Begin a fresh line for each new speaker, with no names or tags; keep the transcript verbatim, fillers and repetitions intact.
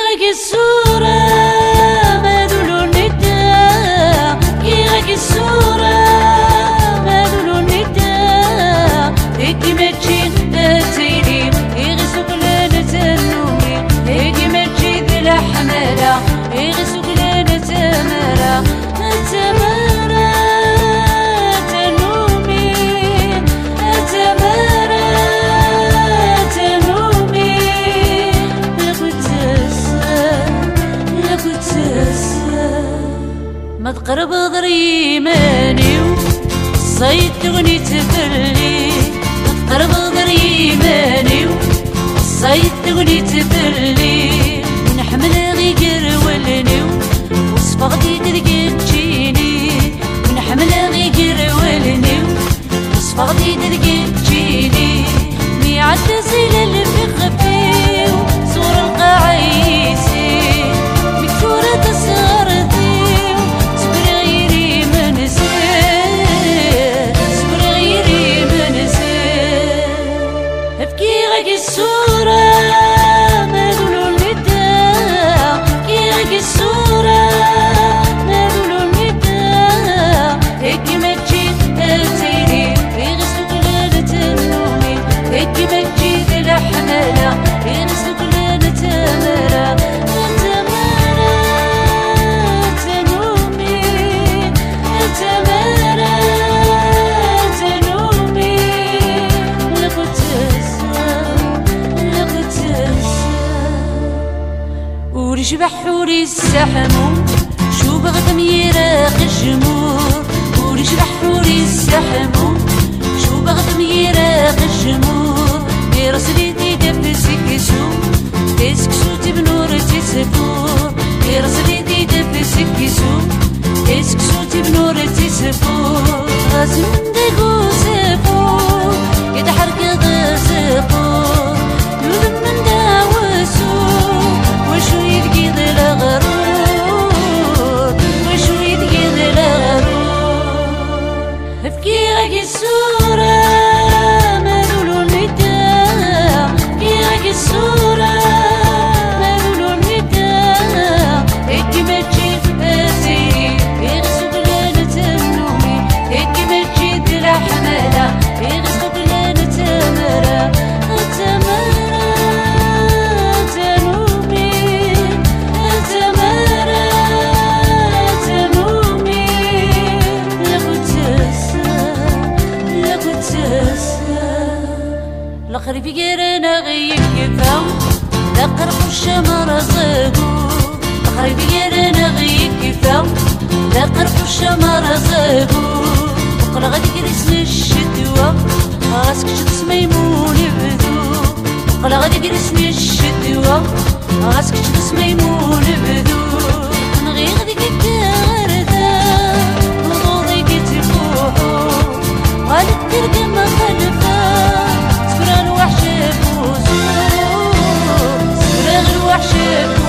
غاك الصورة ما دولو النداء كي غاك الصورة ما دولو النداء هيكي ما تجي تايلي يغسوك لانا تنومي هيكي ما تجي ذي الحمالة يغسوك لانا تمارا تمارا تنومي تمارا تنومي لقد تسا لقد تسا ما تقرب ضري مانيو صيد تغني تفلي ما تقرب ضري مانيو صيد تغني تفلي ونحمل غي قرولنيو وصفة غدي تلقى تجيني ونحمل غي قرولنيو وصفة غدي تلقى تجيني ميعاد زيل في خفيو صور القعيسي مكتورة تصغر ديو صبر غيري من زين صبر غيري من زين ابكي غاك الصورة ما دولو النداء كي غاك الصورة ما دولو النداء هيكي ما تجي تايلي يغسلوك لانا تنومي هيكي ما تجي ذي الحمالة يغسلوك لانا تمارا تمارا تنومي تمارا تنومي لقد تسا لقد تسا وري شبح وري السحمو شو بغد ميراق الجمور وري شبح وري السحمو شو بغد ميراق الجمور يرسلي تيدب سكسو تسكسو تبنور تسفور يرسلي تيدب سكسو تسكسو تبنور تسفور غازي من داقو سفور يتحرك غازقور يوذب من داوسو وشو يدقي ذي الغرور وشو يدقي ذي الغرور ابكي غاك الصورة ما دولو النداء كي غاك الصورة ما دولو النداء هيكي ما تجي تايلي يغسلوك لانا تنومي هيكي ما تجي ذي الحمالة يغسلوك لانا تمارا تمارا تنومي تمارا تنومي لقد تسا لقد تسا الخريف يرانا غيب كفاو لا قرب الشمر صيبو الخريف يرانا غيب كفاو لا قرب الشمر صيبو وقل غادي كرسن الشتوى راسك شخص ميمون يبدو وقل غادي كرسن الشتوى راسك شخص ميمون يبدو نغي غادي كتغردا وضوضي كتفوحو غادي ترقى ما خلفا صفرا الوحش فوزو صفرا الوحش